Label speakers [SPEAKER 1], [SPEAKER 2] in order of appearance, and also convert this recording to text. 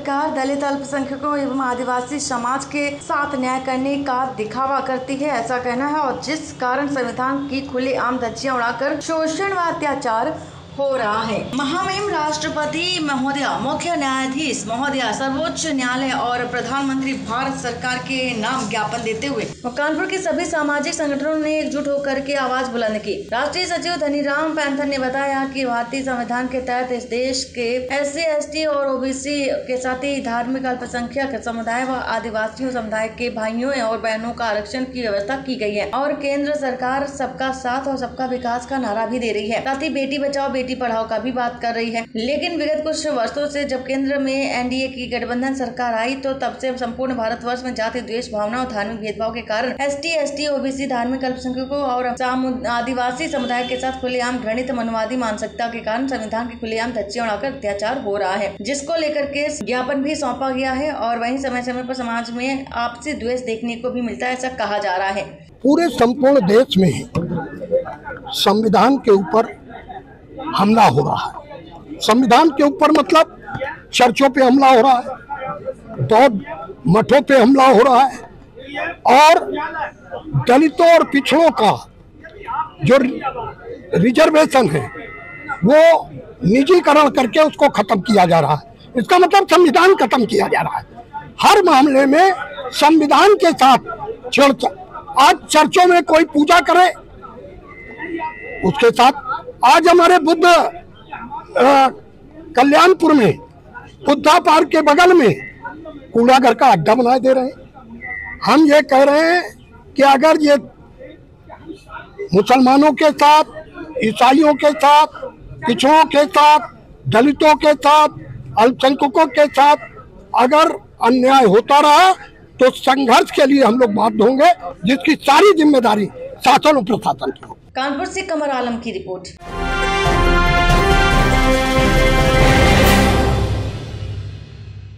[SPEAKER 1] सरकार दलित, अल्पसंख्यकों एवं आदिवासी समाज के साथ न्याय करने का दिखावा करती है, ऐसा कहना है, और जिस कारण संविधान की खुलेआम धज्जियां उड़ाकर शोषण व अत्याचार हो रहा है। महामहिम राष्ट्रपति महोदया, मुख्य न्यायाधीश महोदया, सर्वोच्च न्यायालय और प्रधानमंत्री भारत सरकार के नाम ज्ञापन देते हुए कानपुर के सभी सामाजिक संगठनों ने एकजुट होकर के आवाज बुलंद की। राष्ट्रीय सचिव धनीराम पैंथर ने बताया कि भारतीय संविधान के तहत इस देश के SC, ST और OBC के साथ ही धार्मिक अल्पसंख्यक समुदाय व आदिवासियों समुदाय के भाइयों और बहनों का आरक्षण की व्यवस्था की गई है और केंद्र सरकार सबका साथ और सबका विकास का नारा भी दे रही है। साथ ही बेटी बचाओ बेटी पढ़ाओ का भी बात कर रही है। लेकिन विगत कुछ वर्षों से जब केंद्र में NDA की गठबंधन सरकार आई तो तब से संपूर्ण भारतवर्ष में जाति द्वेष भावना और धार्मिक भेदभाव के कारण ST, ST, OBC, धार्मिक अल्पसंख्यकों और आदिवासी समुदाय के साथ खुलेआम घृणित मनवादी मानसिकता के कारण संविधान की खुलेआम धज्जियां उड़ाकर अत्याचार हो रहा है, जिसको लेकर के ज्ञापन भी सौंपा गया है। और वहीं समय समय पर समाज में आपसी द्वेष देखने को भी मिलता है, ऐसा कहा जा रहा है।
[SPEAKER 2] पूरे संपूर्ण देश में संविधान के ऊपर हमला हो रहा है। संविधान के ऊपर मतलब चर्चों पे हमला हो रहा है, बौद्ध मठों पे हमला हो रहा है और दलितों और पिछड़ों का जो रिजर्वेशन है वो निजीकरण करके उसको खत्म किया जा रहा है। इसका मतलब संविधान खत्म किया जा रहा है। हर मामले में संविधान के साथ छेड़छाड़। आज चर्चों में कोई पूजा करे उसके साथ, आज हमारे बुद्ध कल्याणपुर में बुद्धा पार्क के बगल में कूड़ा घर का अड्डा बनाए दे रहे हैं। हम ये कह रहे हैं कि अगर ये मुसलमानों के साथ, ईसाइयों के साथ, पिछड़ों के साथ, दलितों के साथ, अल्पसंख्यकों के साथ अगर अन्याय होता रहा तो संघर्ष के लिए हम लोग बाध्य होंगे, जिसकी सारी जिम्मेदारी शासन और प्रशासन की हो।
[SPEAKER 1] कानपुर से कमर आलम की रिपोर्ट।